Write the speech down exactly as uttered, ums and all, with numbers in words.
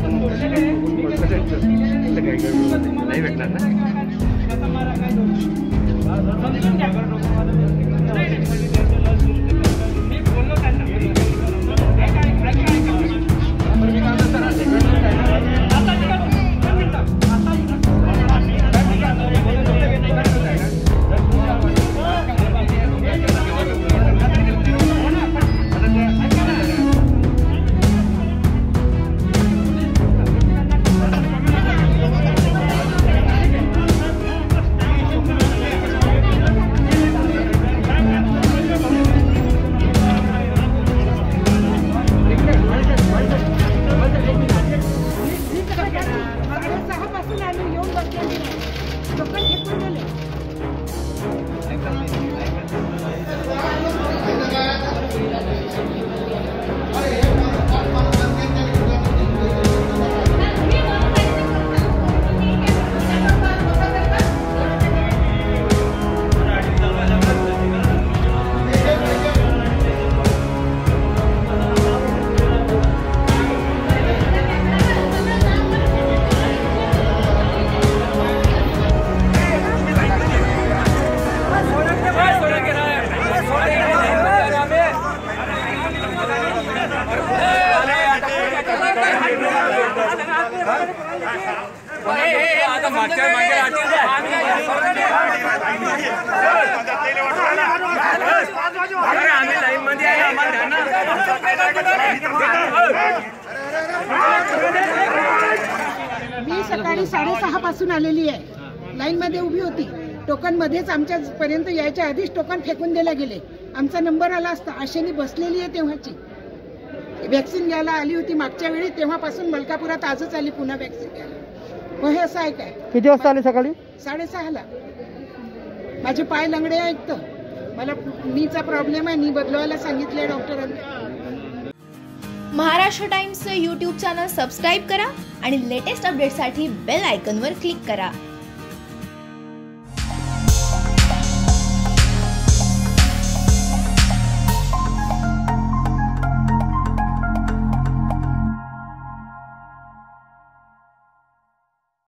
नाही भेटणार ना. मी सकाळी साडेसहा पासून आलेली आहे. लाईन मध्ये उभी होती. टोकन मध्येच आमच्या पर्यंत यायच्या आधीच टोकन फेकून दिले गेले. आमचा नंबर आला असता. आशेनी बसलेली आहे तेव्हाची. वॅक्सिन घ्यायला आली होती मागच्या वेळी, तेव्हापासून मलकापुरात आजच आली पुन्हा वॅक्सिन घ्यायला. मग हे असं आहे काय? किती वाजता आले? सकाळी साडेसहाला. माझे पाय लंगडे आहेत तर मला नीचा प्रॉब्लेम आहे. नी बदलवायला सांगितले डॉक्टरांनी. Maharashtra Times YouTube channel subscribe करा आणि लेटेस्ट अपडेटसाठी बेल आयकॉनवर क्लिक करा.